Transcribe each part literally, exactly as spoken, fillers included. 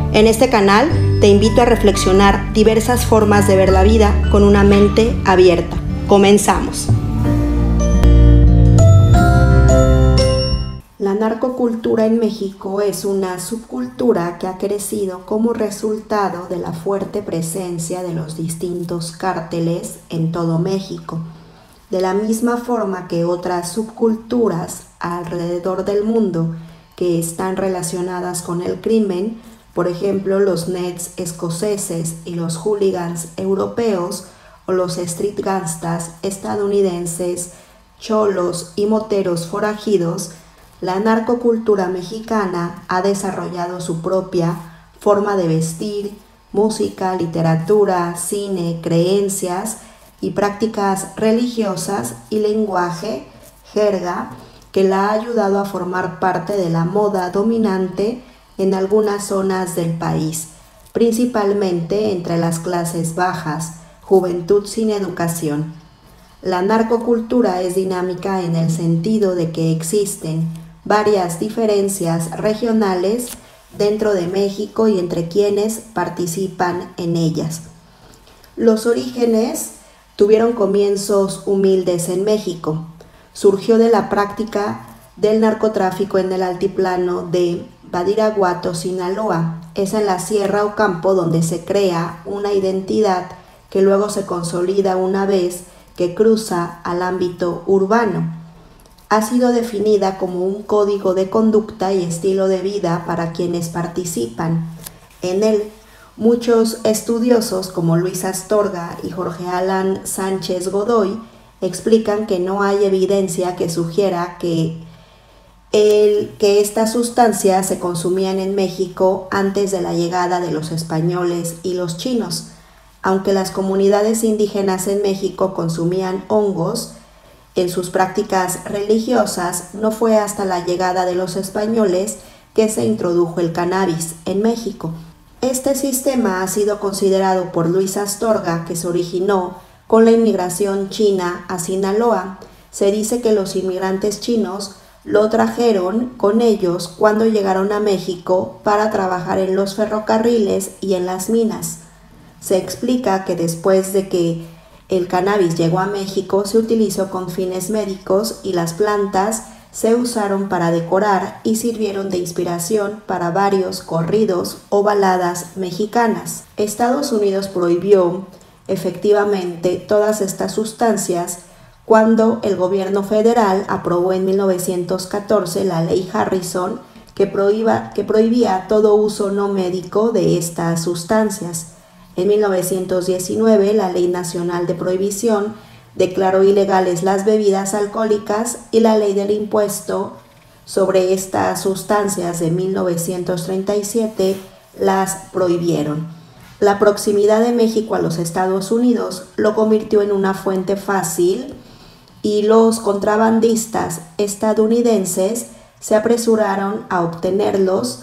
En este canal te invito a reflexionar diversas formas de ver la vida con una mente abierta. Comenzamos. La narcocultura en México es una subcultura que ha crecido como resultado de la fuerte presencia de los distintos cárteles en todo México. De la misma forma que otras subculturas alrededor del mundo que están relacionadas con el crimen, por ejemplo los Nets escoceses y los hooligans europeos o los street gangsters estadounidenses, cholos y moteros forajidos, la narcocultura mexicana ha desarrollado su propia forma de vestir, música, literatura, cine, creencias y prácticas religiosas y lenguaje, jerga, que la ha ayudado a formar parte de la moda dominante en algunas zonas del país, principalmente entre las clases bajas, juventud sin educación. La narcocultura es dinámica en el sentido de que existen varias diferencias regionales dentro de México y entre quienes participan en ellas. Los orígenes tuvieron comienzos humildes en México. Surgió de la práctica del narcotráfico en el altiplano de Badiraguato, Sinaloa. Es en la sierra o campo donde se crea una identidad que luego se consolida una vez que cruza al ámbito urbano. Ha sido definida como un código de conducta y estilo de vida para quienes participan en él. Muchos estudiosos como Luis Astorga y Jorge Alan Sánchez Godoy explican que no hay evidencia que sugiera que, el, que estas sustancias se consumían en México antes de la llegada de los españoles y los chinos. Aunque las comunidades indígenas en México consumían hongos en sus prácticas religiosas, no fue hasta la llegada de los españoles que se introdujo el cannabis en México. Este sistema ha sido considerado por Luis Astorga que se originó con la inmigración china a Sinaloa. Se dice que los inmigrantes chinos lo trajeron con ellos cuando llegaron a México para trabajar en los ferrocarriles y en las minas. Se explica que después de que el cannabis llegó a México, se utilizó con fines médicos y las plantas se usaron para decorar y sirvieron de inspiración para varios corridos o baladas mexicanas. Estados Unidos prohibió efectivamente todas estas sustancias cuando el gobierno federal aprobó en mil novecientos catorce la ley Harrison que, prohíba, que prohibía todo uso no médico de estas sustancias. En mil novecientos diecinueve, la Ley Nacional de Prohibición declaró ilegales las bebidas alcohólicas y la Ley del Impuesto sobre estas sustancias de mil novecientos treinta y siete las prohibieron. La proximidad de México a los Estados Unidos lo convirtió en una fuente fácil y los contrabandistas estadounidenses se apresuraron a obtenerlos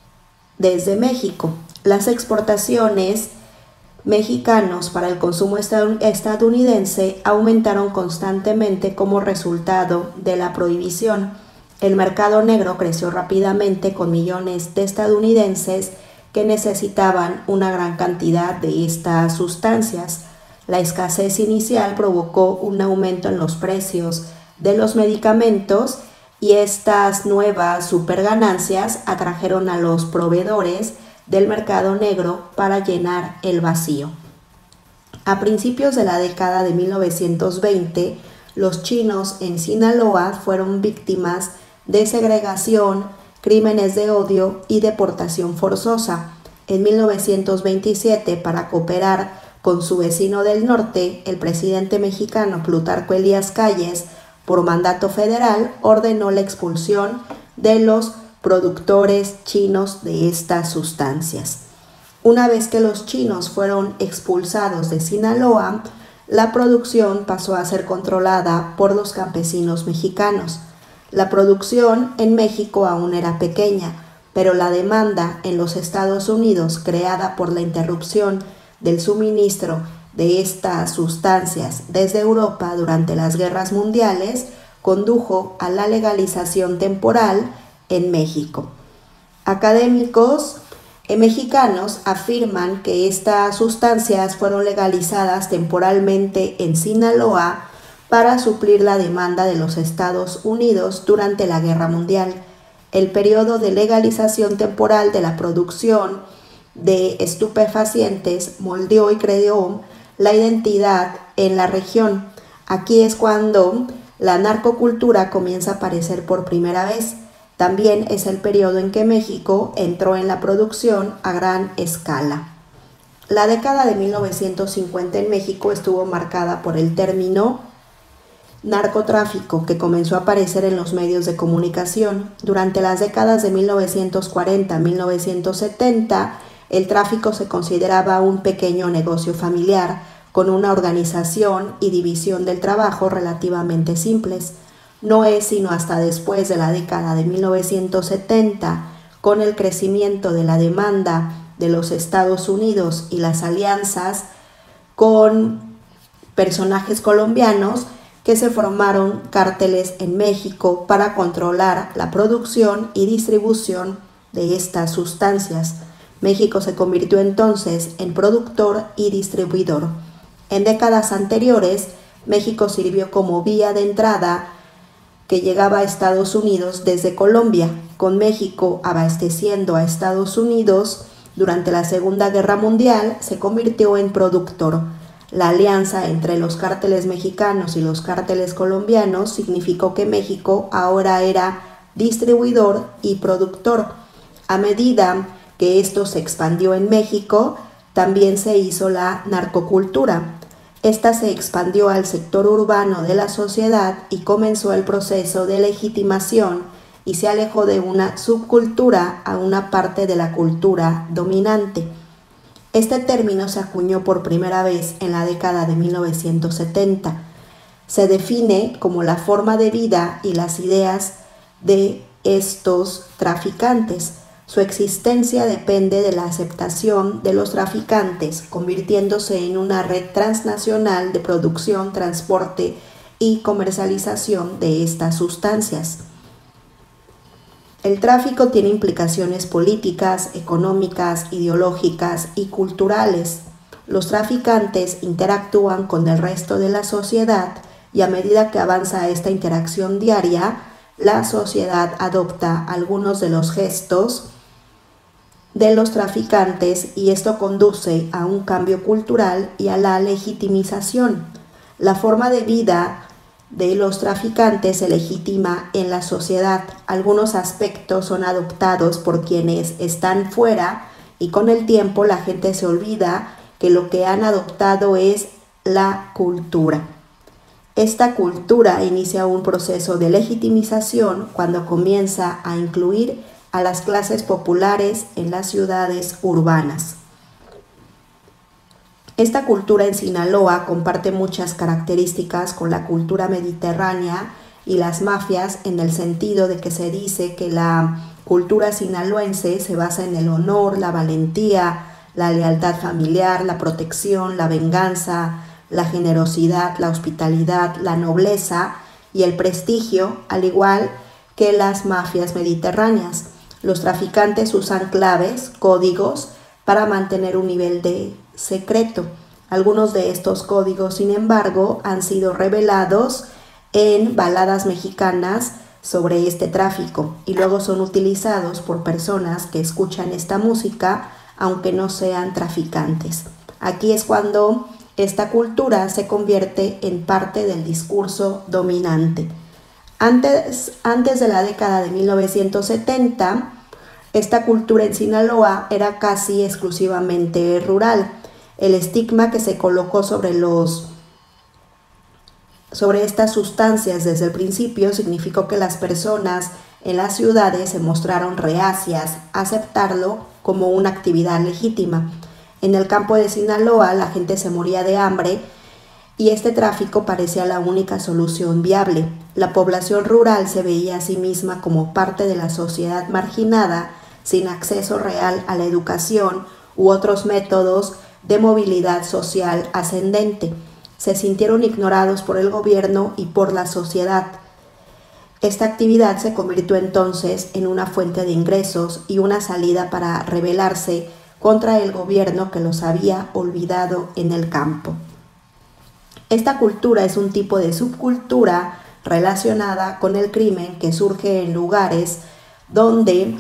desde México. Las exportaciones mexicanos para el consumo estadounidense aumentaron constantemente como resultado de la prohibición. El mercado negro creció rápidamente con millones de estadounidenses que necesitaban una gran cantidad de estas sustancias. La escasez inicial provocó un aumento en los precios de los medicamentos y estas nuevas superganancias atrajeron a los proveedores del mercado negro para llenar el vacío. A principios de la década de mil novecientos veinte, los chinos en Sinaloa fueron víctimas de segregación, crímenes de odio y deportación forzosa. En mil novecientos veintisiete, para cooperar con su vecino del norte, el presidente mexicano Plutarco Elías Calles, por mandato federal, ordenó la expulsión de los productores chinos de estas sustancias. Una vez que los chinos fueron expulsados de Sinaloa, la producción pasó a ser controlada por los campesinos mexicanos. La producción en México aún era pequeña, pero la demanda en los Estados Unidos, creada por la interrupción del suministro de estas sustancias desde Europa durante las guerras mundiales, condujo a la legalización temporal en México. Académicos Eh, mexicanos afirman que estas sustancias fueron legalizadas temporalmente en Sinaloa para suplir la demanda de los Estados Unidos durante la Guerra Mundial. El periodo de legalización temporal de la producción de estupefacientes moldeó y creó la identidad en la región. Aquí es cuando la narcocultura comienza a aparecer por primera vez. También es el periodo en que México entró en la producción a gran escala. La década de mil novecientos cincuenta en México estuvo marcada por el término narcotráfico, que comenzó a aparecer en los medios de comunicación. Durante las décadas de mil novecientos cuarenta a mil novecientos setenta, el tráfico se consideraba un pequeño negocio familiar, con una organización y división del trabajo relativamente simples. No es sino hasta después de la década de mil novecientos setenta, con el crecimiento de la demanda de los Estados Unidos y las alianzas con personajes colombianos, que se formaron cárteles en México para controlar la producción y distribución de estas sustancias. México se convirtió entonces en productor y distribuidor. En décadas anteriores, México sirvió como vía de entrada que llegaba a Estados Unidos desde Colombia, con México abasteciendo a Estados Unidos. Durante la Segunda Guerra Mundial se convirtió en productor. La alianza entre los cárteles mexicanos y los cárteles colombianos significó que México ahora era distribuidor y productor. A medida que esto se expandió en México, también se hizo la narcocultura. Esta se expandió al sector urbano de la sociedad y comenzó el proceso de legitimación y se alejó de una subcultura a una parte de la cultura dominante. Este término se acuñó por primera vez en la década de mil novecientos setenta. Se define como la forma de vida y las ideas de estos traficantes. Su existencia depende de la aceptación de los traficantes, convirtiéndose en una red transnacional de producción, transporte y comercialización de estas sustancias. El tráfico tiene implicaciones políticas, económicas, ideológicas y culturales. Los traficantes interactúan con el resto de la sociedad y a medida que avanza esta interacción diaria, la sociedad adopta algunos de los gestos de los traficantes y esto conduce a un cambio cultural y a la legitimización. La forma de vida de los traficantes se legitima en la sociedad. Algunos aspectos son adoptados por quienes están fuera y con el tiempo la gente se olvida que lo que han adoptado es la cultura. Esta cultura inicia un proceso de legitimización cuando comienza a incluir a las clases populares en las ciudades urbanas. Esta cultura en Sinaloa comparte muchas características con la cultura mediterránea y las mafias, en el sentido de que se dice que la cultura sinaloense se basa en el honor, la valentía, la lealtad familiar, la protección, la venganza, la generosidad, la hospitalidad, la nobleza y el prestigio, al igual que las mafias mediterráneas. Los traficantes usan claves, códigos, para mantener un nivel de secreto. Algunos de estos códigos, sin embargo, han sido revelados en baladas mexicanas sobre este tráfico y luego son utilizados por personas que escuchan esta música, aunque no sean traficantes. Aquí es cuando esta cultura se convierte en parte del discurso dominante. Antes, antes de la década de mil novecientos setenta, esta cultura en Sinaloa era casi exclusivamente rural. El estigma que se colocó sobre, los, sobre estas sustancias desde el principio significó que las personas en las ciudades se mostraron reacias a aceptarlo como una actividad legítima. En el campo de Sinaloa la gente se moría de hambre y este tráfico parecía la única solución viable. La población rural se veía a sí misma como parte de la sociedad marginada, sin acceso real a la educación u otros métodos de movilidad social ascendente. Se sintieron ignorados por el gobierno y por la sociedad. Esta actividad se convirtió entonces en una fuente de ingresos y una salida para rebelarse contra el gobierno que los había olvidado en el campo. Esta cultura es un tipo de subcultura relacionada con el crimen que surge en lugares donde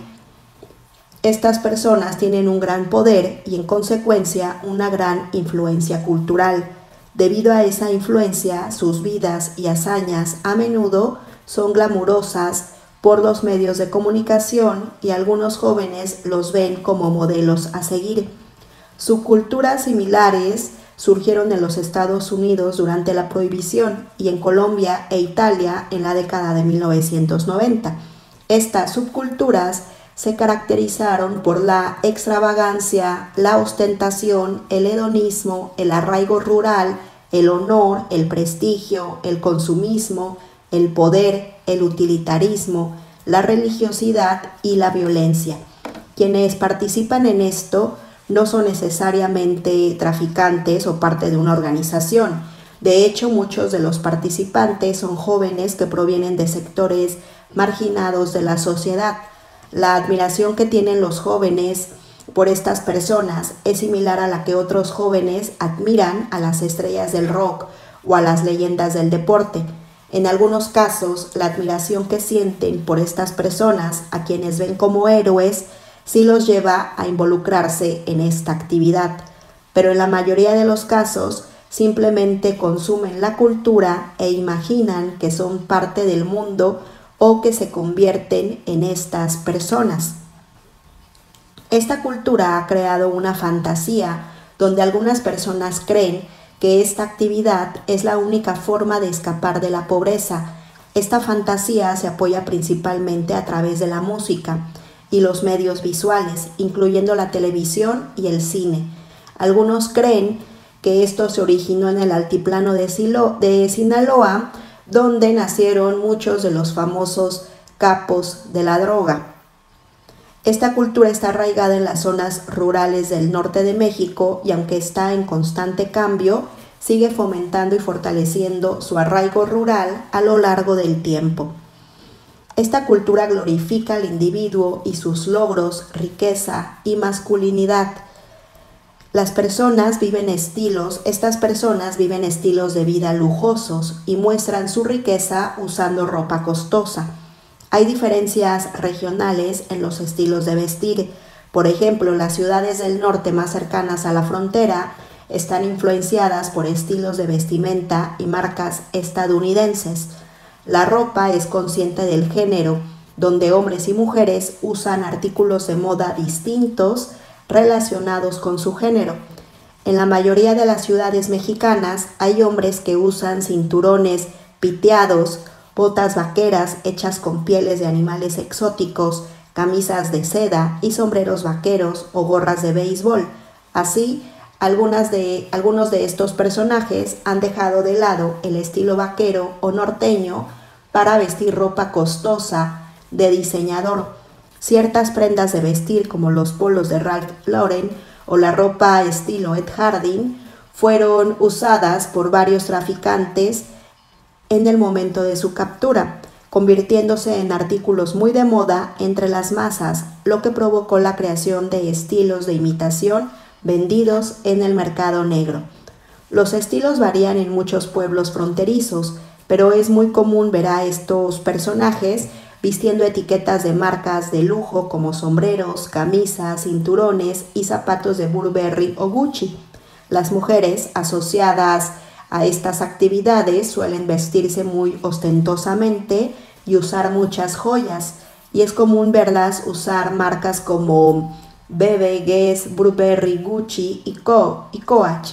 estas personas tienen un gran poder y en consecuencia una gran influencia cultural. Debido a esa influencia, sus vidas y hazañas a menudo son glamurosas por los medios de comunicación y algunos jóvenes los ven como modelos a seguir. Subculturas similares surgieron en los Estados Unidos durante la Prohibición y en Colombia e Italia en la década de mil novecientos noventa. Estas subculturas se caracterizaron por la extravagancia, la ostentación, el hedonismo, el arraigo rural, el honor, el prestigio, el consumismo, el poder, el utilitarismo, la religiosidad y la violencia. Quienes participan en esto no son necesariamente traficantes o parte de una organización. De hecho, muchos de los participantes son jóvenes que provienen de sectores marginados de la sociedad. La admiración que tienen los jóvenes por estas personas es similar a la que otros jóvenes admiran a las estrellas del rock o a las leyendas del deporte. En algunos casos, la admiración que sienten por estas personas, a quienes ven como héroes, sí los lleva a involucrarse en esta actividad, pero en la mayoría de los casos simplemente consumen la cultura e imaginan que son parte del mundo o que se convierten en estas personas. Esta cultura ha creado una fantasía donde algunas personas creen que esta actividad es la única forma de escapar de la pobreza. Esta fantasía se apoya principalmente a través de la música y los medios visuales, incluyendo la televisión y el cine. Algunos creen que esto se originó en el altiplano de, Silo, de Sinaloa, donde nacieron muchos de los famosos capos de la droga. Esta cultura está arraigada en las zonas rurales del norte de México y aunque está en constante cambio, sigue fomentando y fortaleciendo su arraigo rural a lo largo del tiempo. Esta cultura glorifica al individuo y sus logros, riqueza y masculinidad. Las personas viven estilos, estas personas viven estilos de vida lujosos y muestran su riqueza usando ropa costosa. Hay diferencias regionales en los estilos de vestir. Por ejemplo, las ciudades del norte más cercanas a la frontera están influenciadas por estilos de vestimenta y marcas estadounidenses. La ropa es consciente del género, donde hombres y mujeres usan artículos de moda distintos relacionados con su género. En la mayoría de las ciudades mexicanas hay hombres que usan cinturones piteados, botas vaqueras hechas con pieles de animales exóticos, camisas de seda y sombreros vaqueros o gorras de béisbol. Así, algunas de, algunos de estos personajes han dejado de lado el estilo vaquero o norteño para vestir ropa costosa de diseñador. Ciertas prendas de vestir como los polos de Ralph Lauren o la ropa estilo Ed Hardy fueron usadas por varios traficantes en el momento de su captura, convirtiéndose en artículos muy de moda entre las masas, lo que provocó la creación de estilos de imitación vendidos en el mercado negro. Los estilos varían en muchos pueblos fronterizos, pero es muy común ver a estos personajes vistiendo etiquetas de marcas de lujo como sombreros, camisas, cinturones y zapatos de Burberry o Gucci. Las mujeres asociadas a estas actividades suelen vestirse muy ostentosamente y usar muchas joyas, y es común verlas usar marcas como B B, Guess, Burberry, Gucci y, Co- y Coach.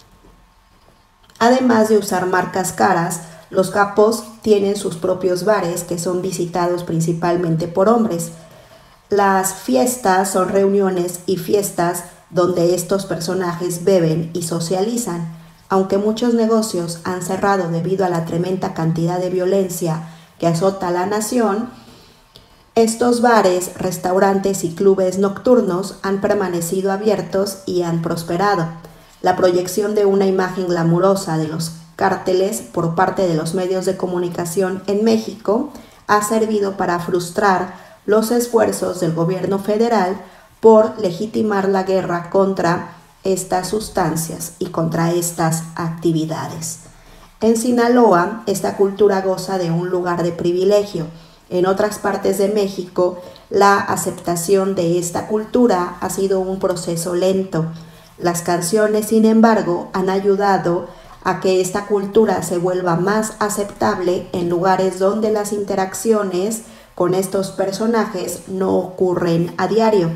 Además de usar marcas caras, los capos tienen sus propios bares que son visitados principalmente por hombres. Las fiestas son reuniones y fiestas donde estos personajes beben y socializan. Aunque muchos negocios han cerrado debido a la tremenda cantidad de violencia que azota a la nación, estos bares, restaurantes y clubes nocturnos han permanecido abiertos y han prosperado. La proyección de una imagen glamurosa de los cárteles por parte de los medios de comunicación en México ha servido para frustrar los esfuerzos del gobierno federal por legitimar la guerra contra estas sustancias y contra estas actividades. En Sinaloa, esta cultura goza de un lugar de privilegio. En otras partes de México, la aceptación de esta cultura ha sido un proceso lento. Las canciones, sin embargo, han ayudado a que esta cultura se vuelva más aceptable en lugares donde las interacciones con estos personajes no ocurren a diario.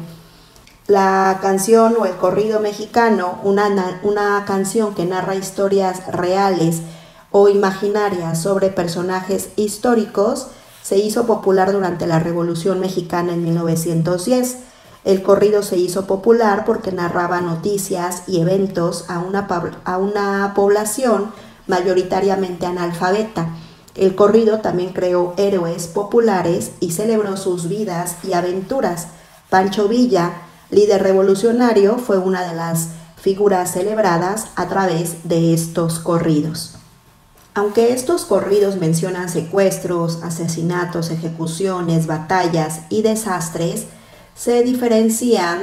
La canción o el corrido mexicano, una, una canción que narra historias reales o imaginarias sobre personajes históricos, se hizo popular durante la Revolución Mexicana en mil novecientos diez. El corrido se hizo popular porque narraba noticias y eventos a una, a una población mayoritariamente analfabeta. El corrido también creó héroes populares y celebró sus vidas y aventuras. Pancho Villa, líder revolucionario, fue una de las figuras celebradas a través de estos corridos. Aunque estos corridos mencionan secuestros, asesinatos, ejecuciones, batallas y desastres, se diferencian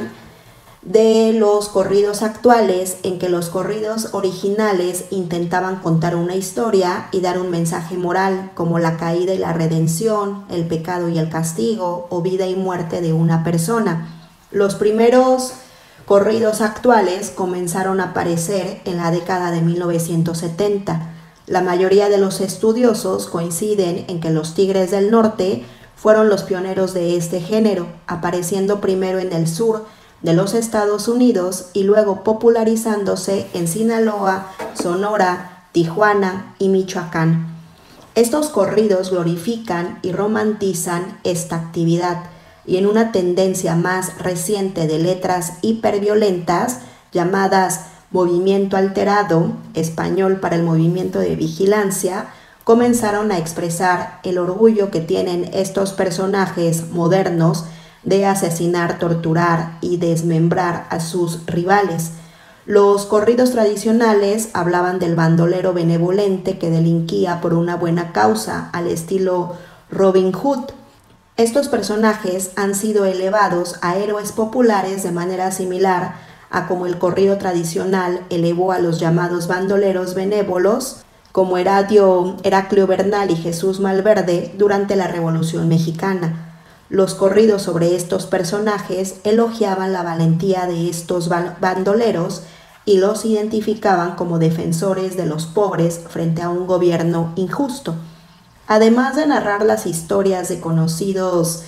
de los corridos actuales, en que los corridos originales intentaban contar una historia y dar un mensaje moral, como la caída y la redención, el pecado y el castigo, o vida y muerte de una persona. Los primeros corridos actuales comenzaron a aparecer en la década de mil novecientos setenta. La mayoría de los estudiosos coinciden en que los Tigres del Norte fueron los pioneros de este género, apareciendo primero en el sur de los Estados Unidos y luego popularizándose en Sinaloa, Sonora, Tijuana y Michoacán. Estos corridos glorifican y romantizan esta actividad, y en una tendencia más reciente de letras hiperviolentas llamadas movimiento alterado, español para el movimiento de vigilancia, comenzaron a expresar el orgullo que tienen estos personajes modernos de asesinar, torturar y desmembrar a sus rivales. Los corridos tradicionales hablaban del bandolero benevolente que delinquía por una buena causa, al estilo Robin Hood. Estos personajes han sido elevados a héroes populares de manera similar a como el corrido tradicional elevó a los llamados bandoleros benévolos, como Heradio, Heraclio Bernal y Jesús Malverde durante la Revolución Mexicana. Los corridos sobre estos personajes elogiaban la valentía de estos bandoleros y los identificaban como defensores de los pobres frente a un gobierno injusto. Además de narrar las historias de conocidos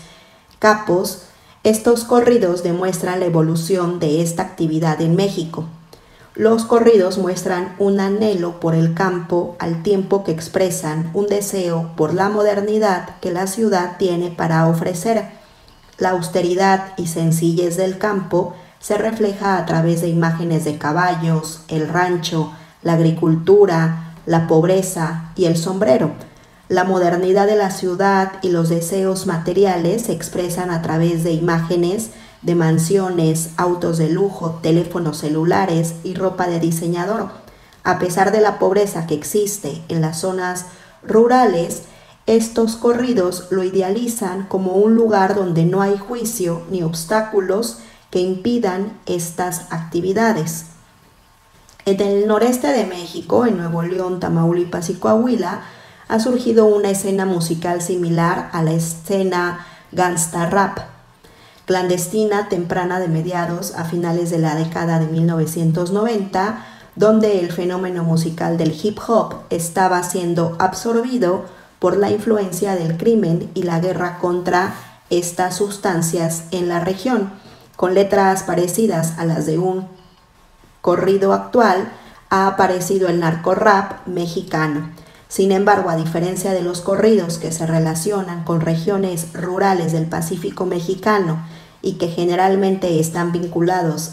capos, estos corridos demuestran la evolución de esta actividad en México. Los corridos muestran un anhelo por el campo al tiempo que expresan un deseo por la modernidad que la ciudad tiene para ofrecer. La austeridad y sencillez del campo se refleja a través de imágenes de caballos, el rancho, la agricultura, la pobreza y el sombrero. La modernidad de la ciudad y los deseos materiales se expresan a través de imágenes de mansiones, autos de lujo, teléfonos celulares y ropa de diseñador. A pesar de la pobreza que existe en las zonas rurales, estos corridos lo idealizan como un lugar donde no hay juicio ni obstáculos que impidan estas actividades. En el noreste de México, en Nuevo León, Tamaulipas y Coahuila, ha surgido una escena musical similar a la escena gangsta rap, clandestina temprana de mediados a finales de la década de mil novecientos noventa, donde el fenómeno musical del hip hop estaba siendo absorbido por la influencia del crimen y la guerra contra estas sustancias en la región. Con letras parecidas a las de un corrido actual, ha aparecido el narcorrap mexicano. Sin embargo, a diferencia de los corridos que se relacionan con regiones rurales del Pacífico mexicano y que generalmente están vinculados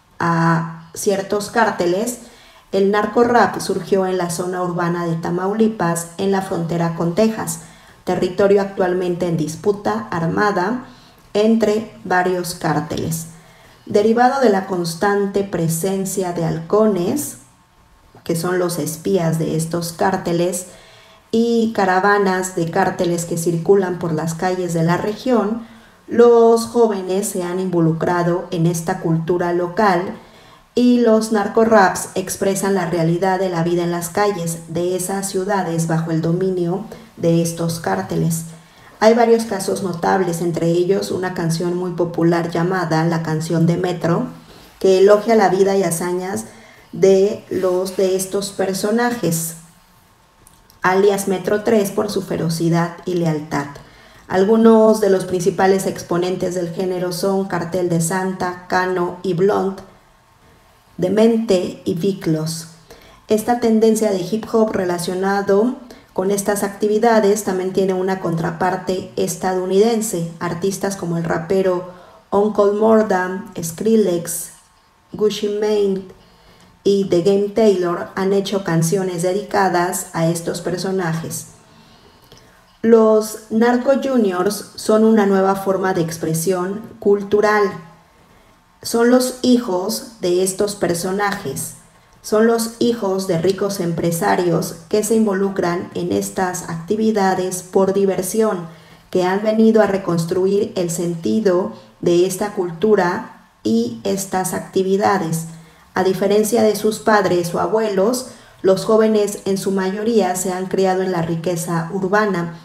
a ciertos cárteles, el narcorrap surgió en la zona urbana de Tamaulipas, en la frontera con Texas, territorio actualmente en disputa armada entre varios cárteles. Derivado de la constante presencia de halcones, que son los espías de estos cárteles, y caravanas de cárteles que circulan por las calles de la región, los jóvenes se han involucrado en esta cultura local y los narcoraps expresan la realidad de la vida en las calles de esas ciudades bajo el dominio de estos cárteles. Hay varios casos notables, entre ellos una canción muy popular llamada La Canción de Metro, que elogia la vida y hazañas de los de estos personajes, alias Metro tres, por su ferocidad y lealtad. Algunos de los principales exponentes del género son Cartel de Santa, Cano y Blunt, Demente y Viklos. Esta tendencia de hip hop relacionado con estas actividades también tiene una contraparte estadounidense. Artistas como el rapero Uncle Mordam, Skrillex, Gucci Mane y The Game Taylor han hecho canciones dedicadas a estos personajes. Los Narco Juniors son una nueva forma de expresión cultural. Son los hijos de estos personajes, son los hijos de ricos empresarios que se involucran en estas actividades por diversión, que han venido a reconstruir el sentido de esta cultura y estas actividades. A diferencia de sus padres o abuelos, los jóvenes en su mayoría se han criado en la riqueza urbana.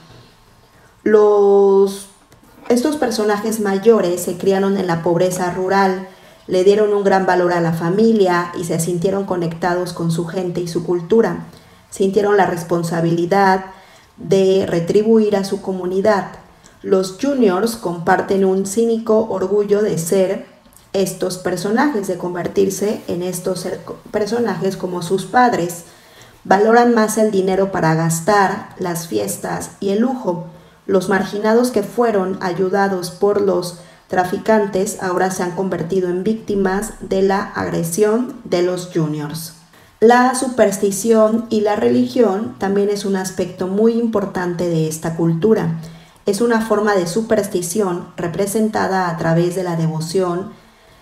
Los Estos personajes mayores se criaron en la pobreza rural, le dieron un gran valor a la familia y se sintieron conectados con su gente y su cultura. Sintieron la responsabilidad de retribuir a su comunidad. Los juniors comparten un cínico orgullo de ser estos personajes, de convertirse en estos personajes como sus padres. Valoran más el dinero para gastar, las fiestas y el lujo. Los marginados que fueron ayudados por los traficantes ahora se han convertido en víctimas de la agresión de los juniors. La superstición y la religión también es un aspecto muy importante de esta cultura. Es una forma de superstición representada a través de la devoción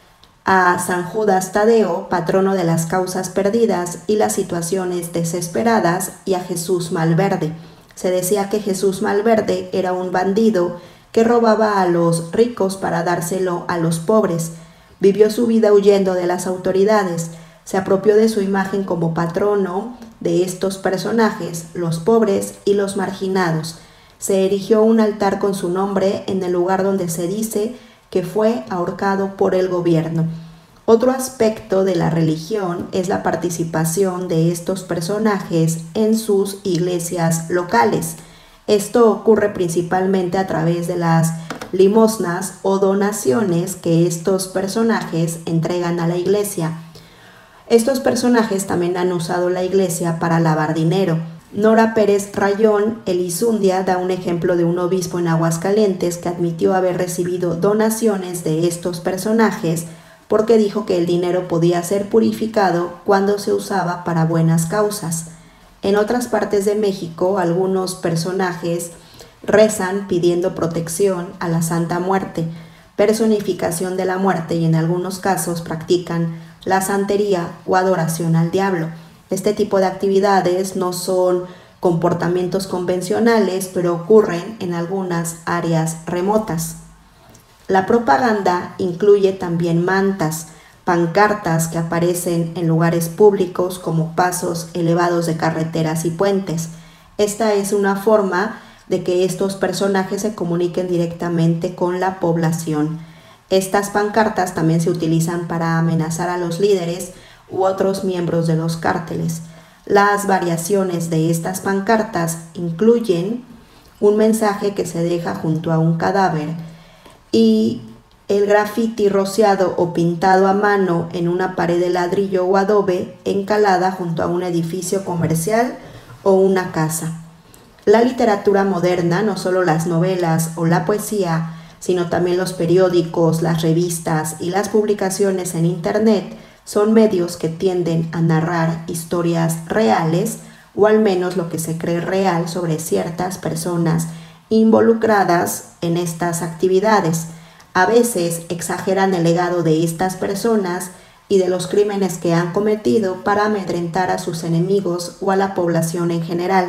a San Judas Tadeo, patrono de las causas perdidas y las situaciones desesperadas, y a Jesús Malverde. Se decía que Jesús Malverde era un bandido que robaba a los ricos para dárselo a los pobres. Vivió su vida huyendo de las autoridades. Se apropió de su imagen como patrono de estos personajes, los pobres y los marginados. Se erigió un altar con su nombre en el lugar donde se dice que fue ahorcado por el gobierno. Otro aspecto de la religión es la participación de estos personajes en sus iglesias locales. Esto ocurre principalmente a través de las limosnas o donaciones que estos personajes entregan a la iglesia. Estos personajes también han usado la iglesia para lavar dinero. Nora Pérez Rayón Elizundia da un ejemplo de un obispo en Aguascalientes que admitió haber recibido donaciones de estos personajes porque dijo que el dinero podía ser purificado cuando se usaba para buenas causas. En otras partes de México, algunos personajes rezan pidiendo protección a la Santa Muerte, personificación de la muerte, y en algunos casos practican la santería o adoración al diablo. Este tipo de actividades no son comportamientos convencionales, pero ocurren en algunas áreas remotas. La propaganda incluye también mantas, pancartas que aparecen en lugares públicos como pasos elevados de carreteras y puentes. Esta es una forma de que estos personajes se comuniquen directamente con la población. Estas pancartas también se utilizan para amenazar a los líderes u otros miembros de los cárteles. Las variaciones de estas pancartas incluyen un mensaje que se deja junto a un cadáver y el graffiti rociado o pintado a mano en una pared de ladrillo o adobe encalada junto a un edificio comercial o una casa. La literatura moderna, no solo las novelas o la poesía, sino también los periódicos, las revistas y las publicaciones en Internet, son medios que tienden a narrar historias reales, o al menos lo que se cree real sobre ciertas personas involucradas en estas actividades. A veces exageran el legado de estas personas y de los crímenes que han cometido para amedrentar a sus enemigos o a la población en general.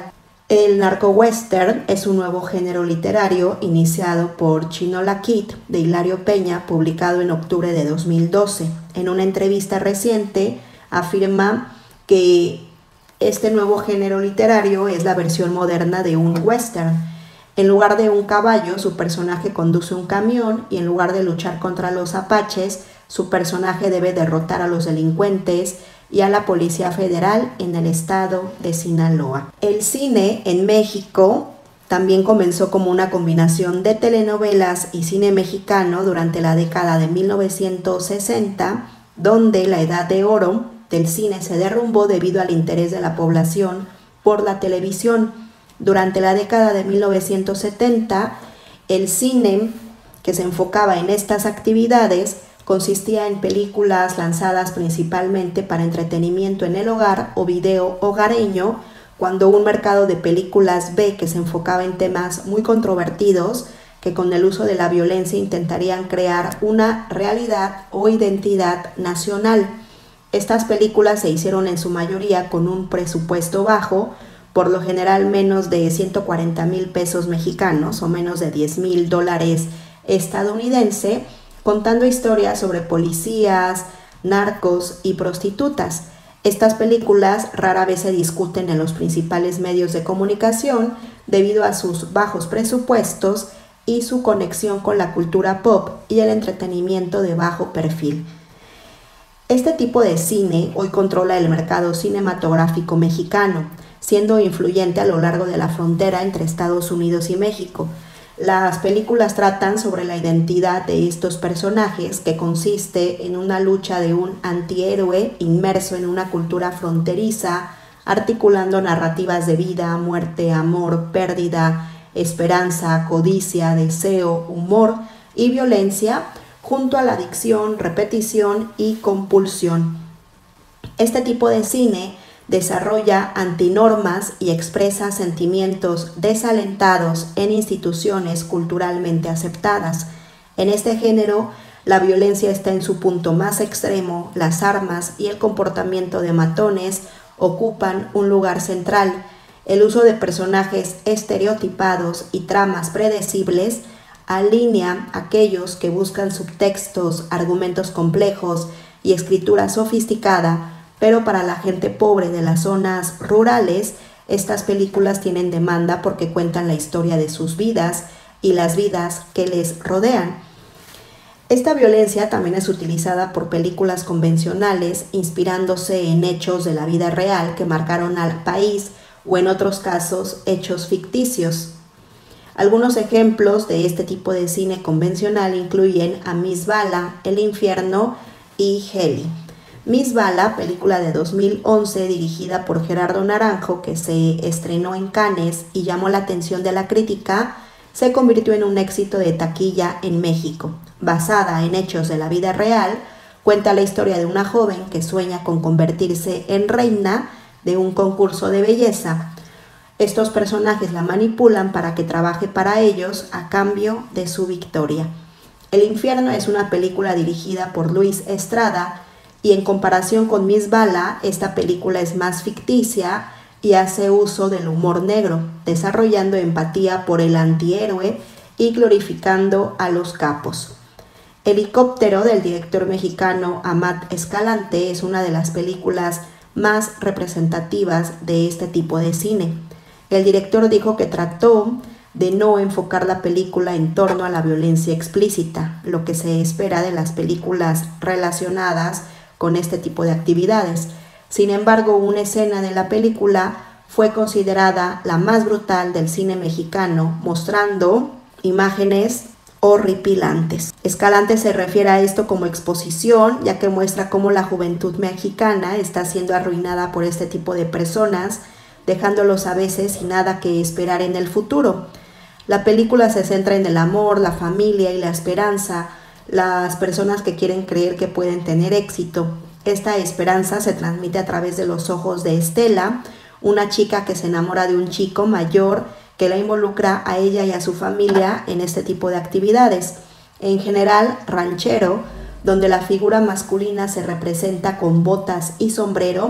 El narco-western es un nuevo género literario iniciado por Chinola Kid de Hilario Peña, publicado en octubre de dos mil doce. En una entrevista reciente afirma que este nuevo género literario es la versión moderna de un western. En lugar de un caballo, su personaje conduce un camión y en lugar de luchar contra los apaches, su personaje debe derrotar a los delincuentes y a la Policía Federal en el estado de Sinaloa. El cine en México también comenzó como una combinación de telenovelas y cine mexicano durante la década de mil novecientos sesenta, donde la edad de oro del cine se derrumbó debido al interés de la población por la televisión. Durante la década de mil novecientos setenta, el cine que se enfocaba en estas actividades consistía en películas lanzadas principalmente para entretenimiento en el hogar o video hogareño, cuando un mercado de películas B que se enfocaba en temas muy controvertidos que con el uso de la violencia intentarían crear una realidad o identidad nacional. Estas películas se hicieron en su mayoría con un presupuesto bajo, por lo general menos de ciento cuarenta mil pesos mexicanos o menos de diez mil dólares estadounidense, contando historias sobre policías, narcos y prostitutas. Estas películas rara vez se discuten en los principales medios de comunicación debido a sus bajos presupuestos y su conexión con la cultura pop y el entretenimiento de bajo perfil. Este tipo de cine hoy controla el mercado cinematográfico mexicano, siendo influyente a lo largo de la frontera entre Estados Unidos y México. Las películas tratan sobre la identidad de estos personajes, que consiste en una lucha de un antihéroe inmerso en una cultura fronteriza, articulando narrativas de vida, muerte, amor, pérdida, esperanza, codicia, deseo, humor y violencia, junto a la adicción, repetición y compulsión. Este tipo de cine desarrolla antinormas y expresa sentimientos desalentados en instituciones culturalmente aceptadas. En este género, la violencia está en su punto más extremo, las armas y el comportamiento de matones ocupan un lugar central. El uso de personajes estereotipados y tramas predecibles alinea a aquellos que buscan subtextos, argumentos complejos y escritura sofisticada. Pero para la gente pobre de las zonas rurales, estas películas tienen demanda porque cuentan la historia de sus vidas y las vidas que les rodean. Esta violencia también es utilizada por películas convencionales, inspirándose en hechos de la vida real que marcaron al país o en otros casos hechos ficticios. Algunos ejemplos de este tipo de cine convencional incluyen Miss Bala, El Infierno y Heli. Miss Bala, película de dos mil once dirigida por Gerardo Naranjo, que se estrenó en Cannes y llamó la atención de la crítica, se convirtió en un éxito de taquilla en México. Basada en hechos de la vida real, cuenta la historia de una joven que sueña con convertirse en reina de un concurso de belleza. Estos personajes la manipulan para que trabaje para ellos a cambio de su victoria. El Infierno es una película dirigida por Luis Estrada, y en comparación con Miss Bala, esta película es más ficticia y hace uso del humor negro, desarrollando empatía por el antihéroe y glorificando a los capos. Helicóptero, del director mexicano Amat Escalante, es una de las películas más representativas de este tipo de cine. El director dijo que trató de no enfocar la película en torno a la violencia explícita, lo que se espera de las películas relacionadas con este tipo de actividades. Sin embargo, una escena de la película fue considerada la más brutal del cine mexicano, mostrando imágenes horripilantes. Escalante se refiere a esto como exposición, ya que muestra cómo la juventud mexicana está siendo arruinada por este tipo de personas, dejándolos a veces sin nada que esperar en el futuro. La película se centra en el amor, la familia y la esperanza, las personas que quieren creer que pueden tener éxito. Esta esperanza se transmite a través de los ojos de Estela, una chica que se enamora de un chico mayor que la involucra a ella y a su familia en este tipo de actividades. En general, ranchero, donde la figura masculina se representa con botas y sombrero,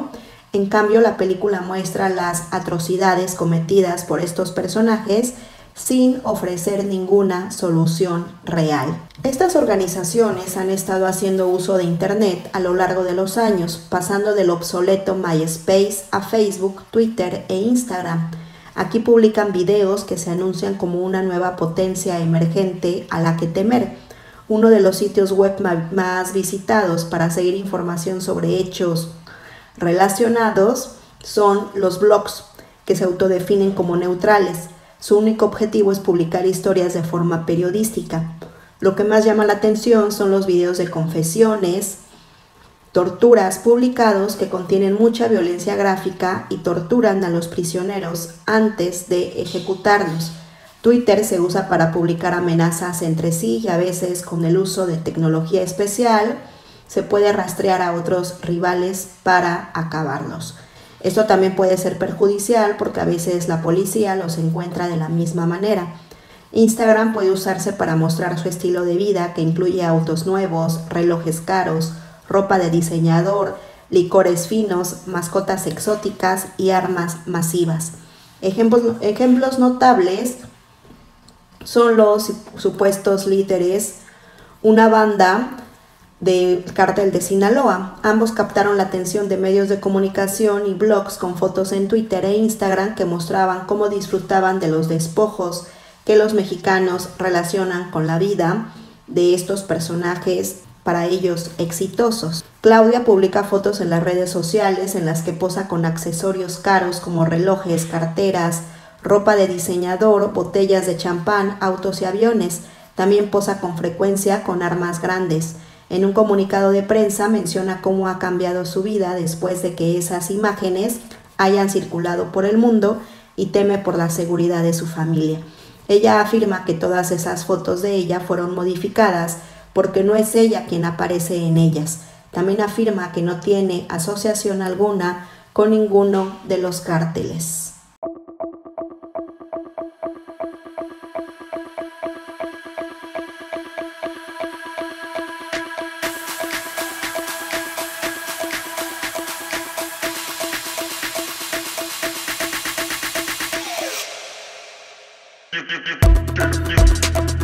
En cambio, la película muestra las atrocidades cometidas por estos personajes sin ofrecer ninguna solución real. Estas organizaciones han estado haciendo uso de Internet a lo largo de los años, pasando del obsoleto MySpace a Facebook, Twitter e Instagram. Aquí publican videos que se anuncian como una nueva potencia emergente a la que temer. Uno de los sitios web más visitados para seguir información sobre hechos relacionados son los blogs, que se autodefinen como neutrales. Su único objetivo es publicar historias de forma periodística. Lo que más llama la atención son los videos de confesiones, torturas publicados que contienen mucha violencia gráfica y torturan a los prisioneros antes de ejecutarlos. Twitter se usa para publicar amenazas entre sí y a veces con el uso de tecnología especial se puede rastrear a otros rivales para acabarlos. Esto también puede ser perjudicial porque a veces la policía los encuentra de la misma manera. Instagram puede usarse para mostrar su estilo de vida, que incluye autos nuevos, relojes caros, ropa de diseñador, licores finos, mascotas exóticas y armas masivas. Ejemplos, ejemplos notables son los supuestos líderes, una banda del cártel de Sinaloa. Ambos captaron la atención de medios de comunicación y blogs con fotos en Twitter e Instagram que mostraban cómo disfrutaban de los despojos que los mexicanos relacionan con la vida de estos personajes para ellos exitosos. Claudia publica fotos en las redes sociales en las que posa con accesorios caros como relojes, carteras, ropa de diseñador, botellas de champán, autos y aviones. También posa con frecuencia con armas grandes. En un comunicado de prensa menciona cómo ha cambiado su vida después de que esas imágenes hayan circulado por el mundo y teme por la seguridad de su familia. Ella afirma que todas esas fotos de ella fueron modificadas porque no es ella quien aparece en ellas. También afirma que no tiene asociación alguna con ninguno de los cárteles. You, you, you, you, you.